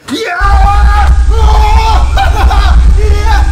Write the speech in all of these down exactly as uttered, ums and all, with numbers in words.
Ja! Oh! Ja!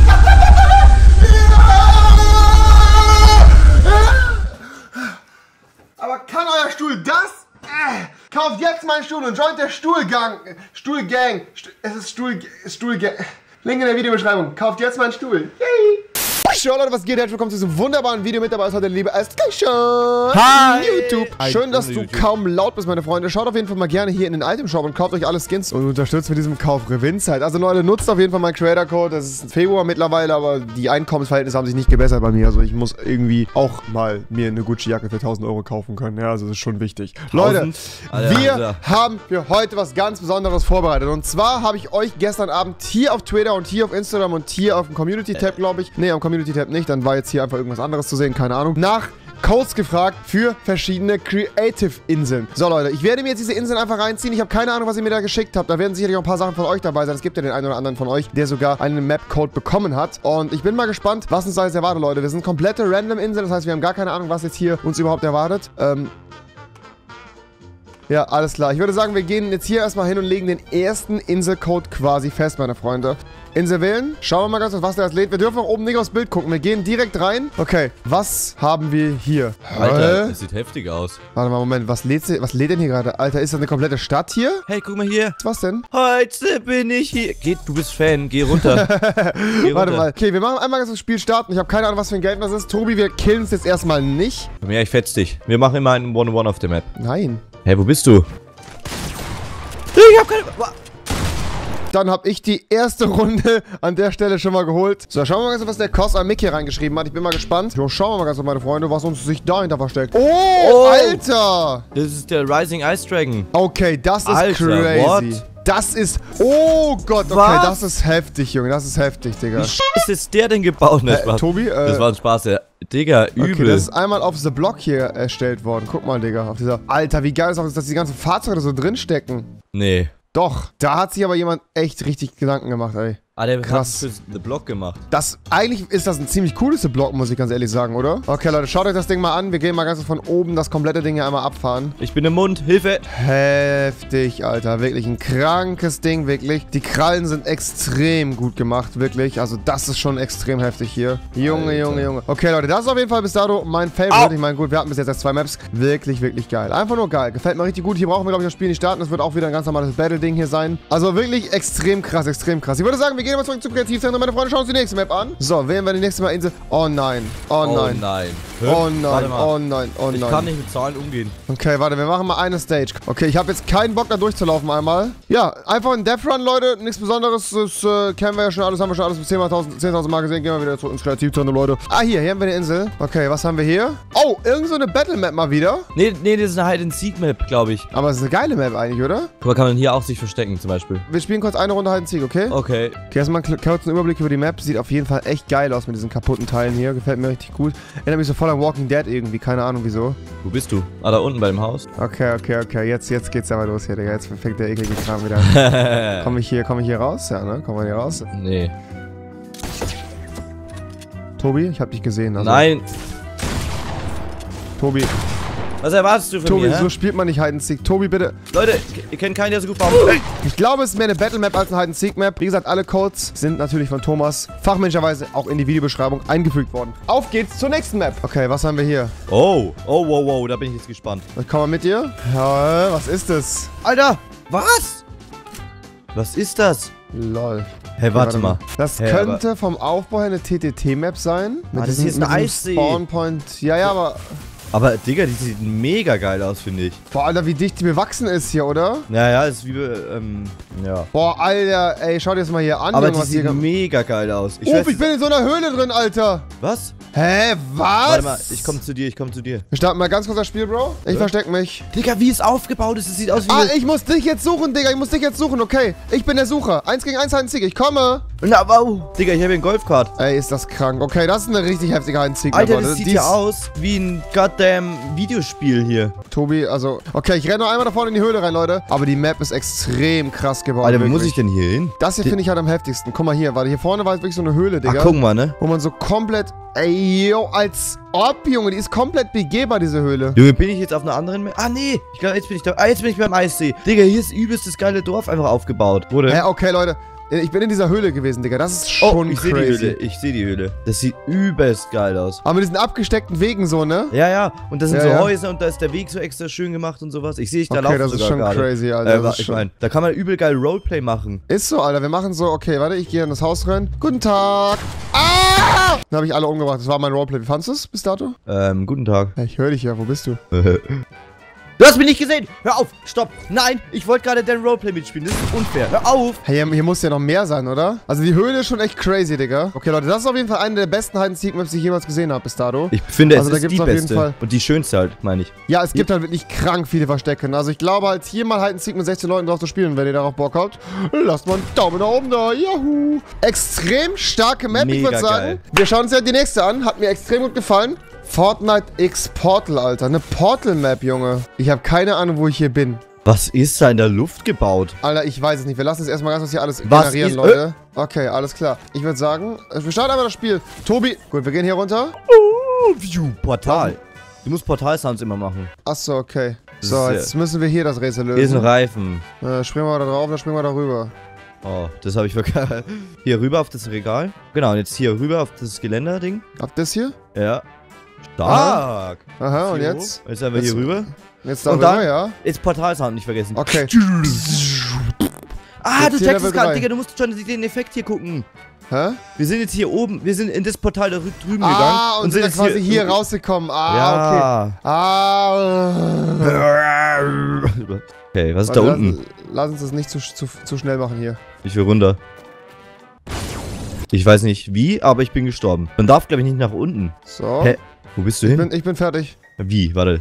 Aber kann euer Stuhl das? Äh, kauft jetzt meinen Stuhl und joint der Stuhlgang. Stuhlgang. Stu es ist Stuhl... Stuhlgang. Link in der Videobeschreibung. Kauft jetzt meinen Stuhl. Yay! Schau Leute, was geht? Herzlich willkommen zu diesem wunderbaren Video. Mit dabei ist heute der liebe Estation. Hi! YouTube. Schön, dass du kaum laut bist, meine Freunde. Schaut auf jeden Fall mal gerne hier in den Item Shop und kauft euch alle Skins und unterstützt mit diesem Kauf Revinzeit. Also Leute, nutzt auf jeden Fall meinen Creator Code. Das ist Februar mittlerweile, aber die Einkommensverhältnisse haben sich nicht gebessert bei mir. Also ich muss irgendwie auch mal mir eine Gucci-Jacke für tausend Euro kaufen können. Ja, also das ist schon wichtig. Leute, wir haben für heute was ganz Besonderes vorbereitet. Und zwar habe ich euch gestern Abend hier auf Twitter und hier auf Instagram und hier auf dem Community-Tab, glaube ich. Ne, am Community-Tab nicht. Dann war jetzt hier einfach irgendwas anderes zu sehen. Keine Ahnung. Nach Codes gefragt für verschiedene Creative-Inseln. So Leute, ich werde mir jetzt diese Inseln einfach reinziehen. Ich habe keine Ahnung, was ihr mir da geschickt habt. Da werden sicherlich auch ein paar Sachen von euch dabei sein. Es gibt ja den einen oder anderen von euch, der sogar einen Map-Code bekommen hat. Und ich bin mal gespannt, was uns da jetzt erwartet, Leute. Wir sind komplette Random-Inseln. Das heißt, wir haben gar keine Ahnung, was jetzt hier uns überhaupt erwartet. Ähm... Ja, alles klar. Ich würde sagen, wir gehen jetzt hier erstmal hin und legen den ersten Inselcode quasi fest, meine Freunde. Insel wählen. Schauen wir mal ganz kurz, was der jetzt lädt. Wir dürfen auch oben nicht aufs Bild gucken. Wir gehen direkt rein. Okay, was haben wir hier? Alter, das sieht heftig aus. Warte mal, Moment. Was lädt, was lädt denn hier gerade? Alter, ist das eine komplette Stadt hier? Hey, guck mal hier. Was denn? Heute bin ich hier. Geht, du bist Fan. Geh runter. Geh Warte runter. mal. Okay, wir machen einmal das Spiel starten. Ich habe keine Ahnung, was für ein Game das ist. Tobi, wir killen es jetzt erstmal nicht. Ja, ich fetz dich. Wir machen immer einen One-on-One auf der Map. Nein. Hey, wo bist du? Ich hab keine... Dann habe ich die erste Runde an der Stelle schon mal geholt. So, schauen wir mal ganz, was der Cos am Mick hier reingeschrieben hat. Ich bin mal gespannt. So, schauen wir mal ganz, meine Freunde, was uns sich dahinter versteckt. Oh, Oh. Alter! Das ist der Rising Ice Dragon. Okay, das ist Alter, crazy. what? Das ist... Oh Gott, okay, Was? das ist heftig, Junge. Das ist heftig, Digga. Wie scheiße ist der denn gebaut? Ne, Äh, Spaß. Tobi, äh... Das war ein Spaß, der... Digga, übel. Okay, das ist einmal auf The Block hier erstellt worden. Guck mal, Digga. Auf dieser... Alter, wie geil ist auch, dass die ganzen Fahrzeuge so drinstecken. Nee. Doch, da hat sich aber jemand echt richtig Gedanken gemacht, ey. Ah, der Krass. hat für The Block gemacht. Das, eigentlich ist das ein ziemlich cooles Block, muss ich ganz ehrlich sagen, oder? Okay, Leute, schaut euch das Ding mal an. Wir gehen mal ganz von oben das komplette Ding hier einmal abfahren. Ich bin im Mund. Hilfe. Heftig, Alter. Wirklich ein krankes Ding, wirklich. Die Krallen sind extrem gut gemacht, wirklich. Also das ist schon extrem heftig hier. Junge, Alter. Junge, Junge. Okay, Leute, das ist auf jeden Fall bis dato mein Favorite. Au. Ich meine, gut, wir hatten bis jetzt erst zwei Maps. Wirklich, wirklich geil. Einfach nur geil. Gefällt mir richtig gut. Hier brauchen wir, glaube ich, das Spiel nicht starten. Das wird auch wieder ein ganz normales Battle-Ding hier sein. Also wirklich extrem krass, extrem krass. Ich würde sagen, wir gehen mal zurück zum Kreativzentrum. Meine Freunde, schauen uns die nächste Map an. So, wählen wir die nächste Mal Insel. Oh nein. Oh nein. Oh nein. Oh Warte nein. mal. Oh nein. Oh Ich nein. kann nicht mit Zahlen umgehen. Okay, warte, wir machen mal eine Stage. Okay, ich habe jetzt keinen Bock, da durchzulaufen einmal. Ja, einfach ein Death Run, Leute. Nichts Besonderes. Das äh, kennen wir ja schon alles. Haben wir schon alles bis zehntausend Mal gesehen. Gehen wir wieder zurück ins Kreativzentrum, Leute. Ah, hier. Hier haben wir eine Insel. Okay, was haben wir hier? Oh, irgend so eine Battle Map mal wieder. Nee, nee, das ist eine Hide-and-Seek-Map, glaube ich. Aber es ist eine geile Map eigentlich, oder? Guck mal, kann man hier auch sich verstecken, zum Beispiel. Wir spielen kurz eine Runde Hide and Seek, okay? Okay. Okay, erstmal einen kurzen Überblick über die Map. Sieht auf jeden Fall echt geil aus mit diesen kaputten Teilen hier. Gefällt mir richtig gut. Erinnert mich so voll an Walking Dead irgendwie. Keine Ahnung wieso. Wo bist du? Ah, da unten bei dem Haus. Okay, okay, okay. Jetzt, jetzt geht's aber los hier, Digga. Jetzt fängt der eklige Kram wieder an. Komme ich hier, komme ich hier raus? Ja, ne? Kommen wir hier raus? Nee. Tobi, ich hab dich gesehen. Also. Nein. Tobi, Was erwartest du von Tobi, mir, hä? so spielt man nicht Hide and Seek. Tobi, bitte. Leute, ihr kennt keinen, der so gut baut. Ich glaube, es ist mehr eine Battle Map als eine Hide and Seek Map. Wie gesagt, alle Codes sind natürlich von Thomas fachmännischerweise auch in die Videobeschreibung eingefügt worden. Auf geht's zur nächsten Map. Okay, was haben wir hier? Oh. Oh, wow, wow. Da bin ich jetzt gespannt. Ich komm mal mit dir. Ja, was ist das? Alter. Was? Was ist das? Lol. Hey, warte mal. Das Hä, könnte vom Aufbau her eine T T T-Map sein. Mit Ah, das diesem- hier ist ein mit diesem Eissee. Spawnpoint. Ja, ja, aber... Aber, Digga, die sieht mega geil aus, finde ich. Boah, Alter, wie dicht die bewachsen ist hier, oder? Naja, ist wie, ähm, ja. Boah, Alter, ey, schau dir das mal hier an. Aber Junge, die was hier sieht ge- mega geil aus. Ich Uff, weiß- ich bin in so einer Höhle drin, Alter. Was? Hä, was? Warte mal, ich komm zu dir, ich komm zu dir. Wir starten mal ganz kurz das Spiel, Bro. Ich Ja. versteck mich. Digga, wie es aufgebaut ist, es sieht aus wie... Ah, ich muss dich jetzt suchen, Digga. Ich muss dich jetzt suchen, okay. Ich bin der Sucher. Eins gegen eins, Hide and Seek. Ich komme. Na, wow. Digga, ich habe hier einen Golfkart. Ey, ist das krank. Okay, das ist eine richtig heftige Hide and Seek. Alter, Leute. das sieht Die ja ist- aus wie ein God goddamn Videospiel hier. Tobi, also... Okay, ich renne noch einmal da vorne in die Höhle rein, Leute. Aber die Map ist extrem krass gebaut. Alter, wo wirklich. muss ich denn hier hin? Das hier finde ich halt am heftigsten. Guck mal hier, warte, hier vorne war jetzt wirklich so eine Höhle, Digga. Ach, guck mal, ne? Wo man so komplett... Ey, yo, als ob, Junge, die ist komplett begehbar, diese Höhle. Junge, bin ich jetzt auf einer anderen Map? Ah, nee. Ich glaube, jetzt bin ich da. Ah, jetzt bin ich beim Eissee. Digga, hier ist übelst das geile Dorf einfach aufgebaut. Wo denn? Hä, okay, Leute. Ich bin in dieser Höhle gewesen, Digga. Das ist schon oh, ich sehe die crazy. Höhle. Ich sehe die Höhle. Das sieht übelst geil aus. Aber mit diesen abgesteckten Wegen so, ne? Ja, ja. Und das sind Ja, so ja. Häuser und da ist der Weg so extra schön gemacht und sowas. Ich sehe dich da Okay, laufen das ist sogar schon gerade. crazy, Alter. Äh, Das ist ich schon- meine, da kann man übel geil Roleplay machen. Ist so, Alter. Wir machen so, okay, warte, ich gehe in das Haus rein. Guten Tag. Ah! Dann habe ich alle umgebracht. Das war mein Roleplay. Wie fandest du es bis dato? Ähm, guten Tag. Ja, ich höre dich ja. Wo bist du? Du hast mich nicht gesehen! Hör auf! Stopp! Nein! Ich wollte gerade dein Roleplay mitspielen. Das ist unfair. Hör auf! Hey, hier, hier muss ja noch mehr sein, oder? Also die Höhle ist schon echt crazy, Digga. Okay, Leute, das ist auf jeden Fall eine der besten Hide-and-Seek-Maps, die ich jemals gesehen habe bis dato. Ich finde, Also es da ist gibt's die auf jeden beste. Fall- Und die schönste halt, meine ich. Ja, es gibt halt wirklich krank viele Verstecke. Also ich glaube halt, hier mal Hide-and-Seek mit sechzehn Leuten drauf zu spielen. Wenn ihr darauf Bock habt, lasst mal einen Daumen nach oben da. Juhu. Extrem starke Map, ich Mega würde sagen. geil. Wir schauen uns ja die nächste an. Hat mir extrem gut gefallen. Fortnite X Portal, Alter. Eine Portal-Map, Junge. Ich habe keine Ahnung, wo ich hier bin. Was ist da in der Luft gebaut? Alter, ich weiß es nicht. Wir lassen jetzt erstmal ganz kurz hier alles Was generieren, ist- Leute. Okay, alles klar. Ich würde sagen, wir starten einmal das Spiel. Tobi, gut, wir gehen hier runter. Oh, Portal. Du musst Portal-Sounds immer machen. Achso, okay. Das So, ist, jetzt müssen wir hier das Rätsel Hier ist ein lösen. Reifen. Äh, springen wir da drauf, dann springen wir da rüber. Oh, das habe ich vergessen. Hier rüber auf das Regal. Genau, und jetzt hier rüber auf das Geländer-Ding. Ab das hier? Ja. Stark. Aha, und Hier jetzt? hoch. Jetzt haben wir Jetzt- hier rüber. Jetzt Und darüber, dann- ja? Jetzt Portal-Sound nicht vergessen. Okay. Ah, Jetzt du hier checkst Level es gerade, drei. Digga. Du musst schon den Effekt hier gucken. Hä? Wir sind jetzt hier oben. Wir sind in das Portal da drü- drüben gegangen. Ah, und sind dann jetzt quasi hier, rausgekommen. Ah, Ja. okay. Ah. Okay, was ist da Warte, unten? Lass, lass uns das nicht zu, zu, zu schnell machen hier. Ich will runter. Ich weiß nicht wie, aber ich bin gestorben. Man darf, glaube ich, nicht nach unten. So. Hä? Wo bist du Ich hin? bin, ich bin fertig. Wie? Warte.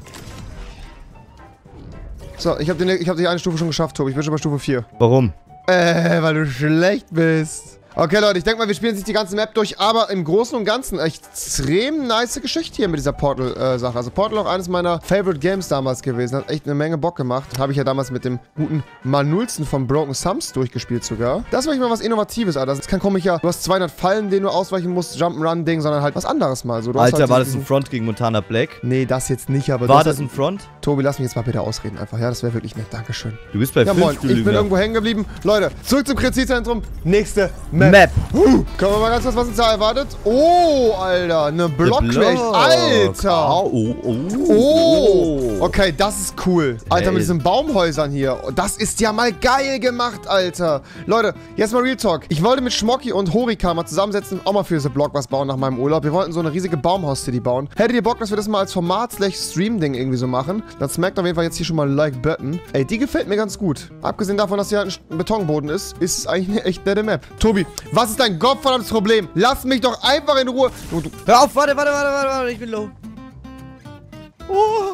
So, ich habe hab die eine Stufe schon geschafft, Tobi. Ich bin schon bei Stufe vier. Warum? Äh, weil du schlecht bist. Okay, Leute, ich denke mal, wir spielen jetzt nicht die ganze Map durch, aber im Großen und Ganzen extrem nice Geschichte hier mit dieser Portal-Sache. Also Portal auch eines meiner Favorite Games damals gewesen. Hat echt eine Menge Bock gemacht. Habe ich ja damals mit dem guten Manulzen von Broken Thumbs durchgespielt sogar. Das war mal was Innovatives, Alter. Das ist kein komischer, du hast zweihundert Fallen, denen du ausweichen musst, Jump'n'Run-Ding, sondern halt was anderes mal. So, du hast Alter, halt war so das ein diesen- Front gegen Montana Black? Nee, das jetzt nicht, aber... du War hast das halt- ein Front? Tobi, lass mich jetzt mal bitte ausreden einfach. Ja, das wäre wirklich nett. Dankeschön. Du bist bei Ja, fünf, moin. du Ich bin Lügner. irgendwo hängen geblieben. Leute, zurück zum Kreativzentrum. Nächste Map. Map. Huh. Können wir mal ganz kurz, was uns da erwartet? Oh, Alter. Eine Block-Creation. Alter. Oh, oh, oh. Oh. Okay, das ist cool. Alter, Hey. mit diesen Baumhäusern hier. Das ist ja mal geil gemacht, Alter. Leute, jetzt mal Real Talk. Ich wollte mit Schmocki und Horika mal zusammensetzen, auch mal für diese Block was bauen nach meinem Urlaub. Wir wollten so eine riesige Baumhaus-City bauen. Hättet ihr Bock, dass wir das mal als Format-Stream-Ding irgendwie so machen? Dann smackt auf jeden Fall jetzt hier schon mal ein Like-Button. Ey, die gefällt mir ganz gut. Abgesehen davon, dass hier halt ein Betonboden ist, ist es eigentlich eine echt nette Map. Tobi, was ist dein gottverdammtes Problem? Lass mich doch einfach in Ruhe. Du, du, Hör auf, warte, warte, warte, warte, warte, ich bin low. Oh.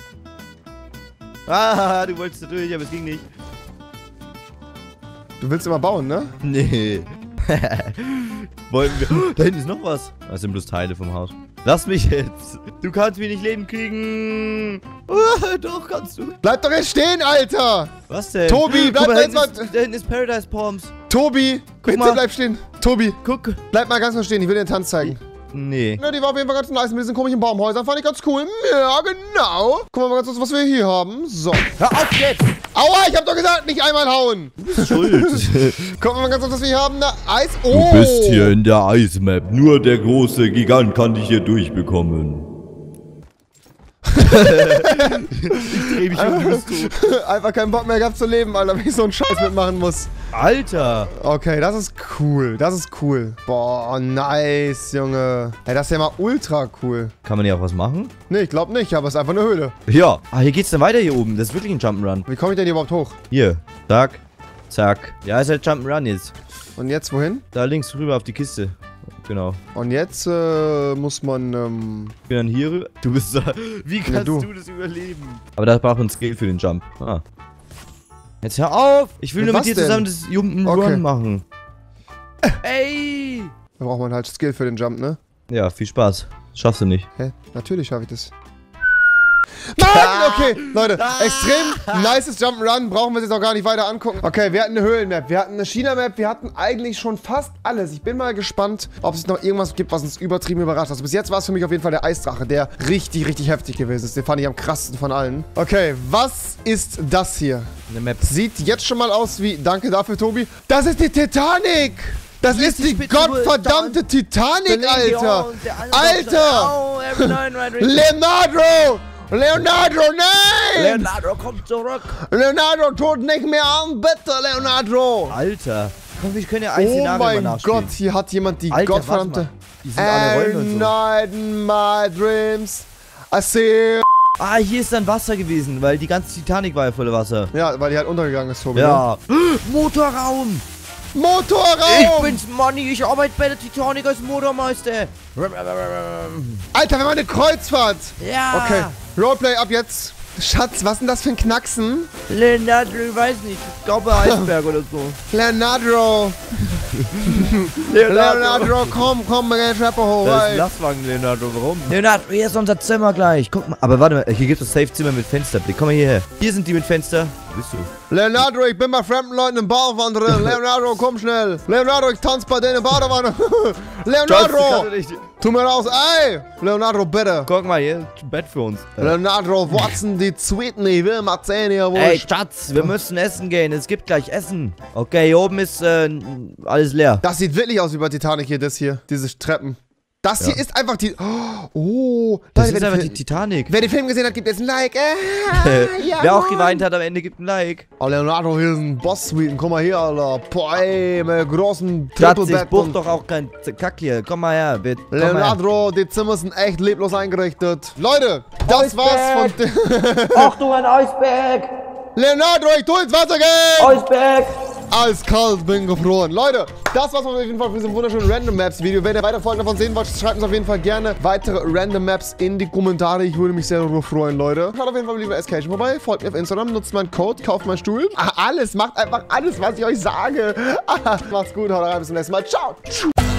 Ah, du wolltest da durch, aber es ging nicht. du willst immer bauen, ne? Nee. Wollen wir... Oh, da hinten ist noch was. Das sind bloß Teile vom Haus. Lass mich jetzt. Du kannst mich nicht leben kriegen. Oh, doch, kannst du. Bleib doch jetzt stehen, Alter. Was denn? Tobi, bleib Guck mal, da da jetzt hinten mal- ist, da hinten ist Paradise Palms. Tobi, bitte mal. bleib stehen. Tobi, Guck. bleib mal ganz kurz stehen. Ich will dir den Tanz zeigen. Nee. Ja, die war auf jeden Fall ganz nice mit diesen komischen Baumhäusern. Fand ich ganz cool. Ja, genau. Guck mal ganz kurz, was wir hier haben. So. Hör auf jetzt. Aua, ich hab doch gesagt, nicht einmal hauen. Schuld. Guck mal ganz kurz, was wir hier haben. Na, Eis. Oh. Du bist hier in der Eismap. Nur der große Gigant kann dich hier durchbekommen. Ich dreh mich um, du bist tot. Einfach keinen Bock mehr gehabt zu leben, Alter, wenn ich so einen Scheiß mitmachen muss. Alter. Okay, das ist cool. Das ist cool. Boah, nice, Junge. Ey, das ist ja mal ultra cool. Kann man hier auch was machen? Nee, ich glaube nicht, aber es ist einfach eine Höhle. Ja. Ah, hier geht's dann weiter hier oben. Das ist wirklich ein Jump'n'Run. Wie komme ich denn hier überhaupt hoch? Hier. Zack. Zack. Ja, ist halt Jump'n'Run jetzt. Und jetzt wohin? Da links rüber auf die Kiste. Genau. Und jetzt äh, muss man, ähm... Ich bin dann hier rüber. Du bist da. Wie kannst du. du das überleben? Aber da braucht man Skill für den Jump. Ah. Jetzt hör auf! Ich will Mit nur was mit dir denn? zusammen das Jump'n'Run Okay. machen. Ey! Da braucht man halt Skill für den Jump, ne? Ja, viel Spaß. Schaffst du nicht. Hä? Natürlich schaffe ich das. Mann, okay, Leute, extrem nices Jump'n'Run, brauchen wir uns jetzt auch gar nicht weiter angucken. Okay, wir hatten eine Höhlenmap, wir hatten eine China-Map, wir hatten eigentlich schon fast alles. Ich bin mal gespannt, ob es noch irgendwas gibt, was uns übertrieben überrascht. Also bis jetzt war es für mich auf jeden Fall der Eisdrache, der richtig, richtig heftig gewesen ist. Den fand ich am krassesten von allen. Okay, was ist das hier? Eine Map. Sieht jetzt schon mal aus wie, danke dafür, Tobi. Das ist die Titanic! Das ist die gottverdammte Titanic, Alter! Alter! Leonardo! Leonardo, nein! Leonardo, komm zurück! Leonardo, tut nicht mehr an, bitte, Leonardo! Alter! Komm, wir können ja ein Szenario Oh mein mal nachspielen. Gott, hier hat jemand die Alter, gottverdammte... Die sind alle Rollen und so. Night in my dreams, I see... Ah, hier ist dann Wasser gewesen, weil die ganze Titanic war ja voller Wasser. Ja, weil die halt untergegangen ist, Tobi. Ja. Ne? Motorraum! Motorraum! Ich bin's, Manni, ich arbeite bei der Titanic als Motormeister. Alter, wir machen eine Kreuzfahrt! Ja! Okay, Roleplay ab jetzt. Schatz, was ist denn das für ein Knacksen? Leonardo, ich weiß nicht, ich glaube Eisberg oder so. Leonardo! Leonardo, komm, komm, mal die Treppe hoch, Das ist ey. ein Lastwagen, Leonardo, warum? Leonardo, hier ist unser Zimmer gleich, guck mal. Aber warte mal, hier gibt es Safe-Zimmer mit Fensterblick, komm mal hierher. Hier sind die mit Fenster. Wo bist du? Leonardo, ich bin bei fremden Leuten im Bauwagen drin. Leonardo, komm schnell. Leonardo, ich tanze bei denen in Badewanne. Leonardo! Tu mir raus, ey! Leonardo, bitte. Guck mal, hier ist ein Bett für uns. Leonardo, Watson, die Zweiten, ich will mal Zähne hier, wo Ey, ich... Schatz, wir müssen essen gehen. Es gibt gleich Essen. Okay, hier oben ist äh, alles leer. Das sieht wirklich aus wie bei Titanic hier, das hier. Diese Treppen. Das hier Ja. ist einfach die... Oh, Das Leute, ist wer, einfach den die Film, Titanic. wer den Film gesehen hat, gibt jetzt ein Like. Äh, ja, Wer auch Mann. geweint hat, am Ende gibt ein Like. Oh, Leonardo, hier ist ein Boss-Suite. Guck mal hier, Alter. Boah, ey, mit großen Schatz, ich Triple-Bett. buch und- doch auch kein Kack hier. Komm mal her, bitte. Komm mal her. Leonardo, die Zimmer sind echt leblos eingerichtet. Leute, das war's von... Achtung, ein Eisberg! Leonardo, ich tu ins Wasser gehen! Eisberg! Alles kalt, bin gefroren. Leute, das war's auf jeden Fall für diesem wunderschönen Random Maps Video. Wenn ihr weitere Folgen davon sehen wollt, schreibt uns auf jeden Fall gerne weitere Random Maps in die Kommentare. Ich würde mich sehr darüber freuen, Leute. Schaut auf jeden Fall lieber Escation vorbei, folgt mir auf Instagram, nutzt meinen Code, kauft meinen Stuhl. Ah, alles, macht einfach alles, was ich euch sage. Ah, macht's gut, haut rein, bis zum nächsten Mal. Ciao!